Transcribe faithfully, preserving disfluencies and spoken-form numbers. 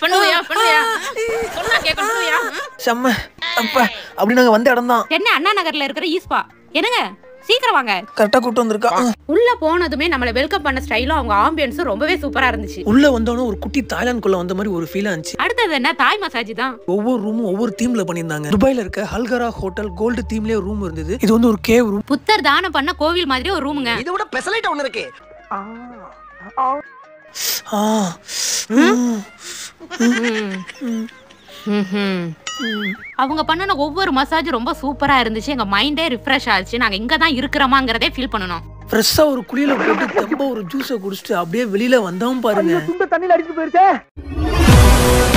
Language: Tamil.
பண்ணுவியா பண்ணுவியா சொன்னா கேட்கணும்யா செம்ம அப்பா அப்படி நாங்க வந்த இடம் தான். என்ன அண்ணா நகர்ல இருக்கிற ஈஸ்பா. என்னங்க சீக்கிரம் வாங்க. கரெக்டா கூட்டு வந்திருக்கா. உள்ள போனதுமே நம்மள வெல்கம் பண்ண ஸ்டைலும் அவங்க ஆம்பியன்ஸும் ரொம்பவே சூப்பரா இருந்துச்சு. உள்ள வந்தோனே ஒரு குட்டி தாய்லாந்துக்குள்ள வந்த மாதிரி ஒரு ஃபீல் ஆச்சு. அடுத்தது என்ன தாய் மசாஜ் தான். ஒவ்வொரு ரூமும் ஒவ்வொரு தீம்ல பண்ணியிருந்தாங்க. துபாயில இருக்க ஹல்கரா ஹோட்டல் கோல்டு தீம்லயே ரூம் இருந்தது. இது வந்து ஒரு கேவ் ரூம். புத்தர் தானம் பண்ண கோவில் மாதிரி ஒரு ரூமுங்க. இத விட ஸ்பெஷலைட் ஒன்னு இருக்கு. அவங்க பண்ணன ஒவ்வொரு மசாஜ் ரொம்ப சூப்பரா இருந்துச்சு. எங்க மைண்டே ரிஃப்ரெஷ் ஆச்சு. நாங்க இங்க தான் இருக்கிறோமாங்கறதே ஃபீல் பண்ணனும். ஃப்ரெஷ்ஷா ஒரு குளியல போட்டு தெம்பா ஒரு ஜூஸை குடிச்சிட்டு அப்படியே வெளியில வந்தோம் பாருங்க. தண்ணில அடிச்சு போயிருச்சே.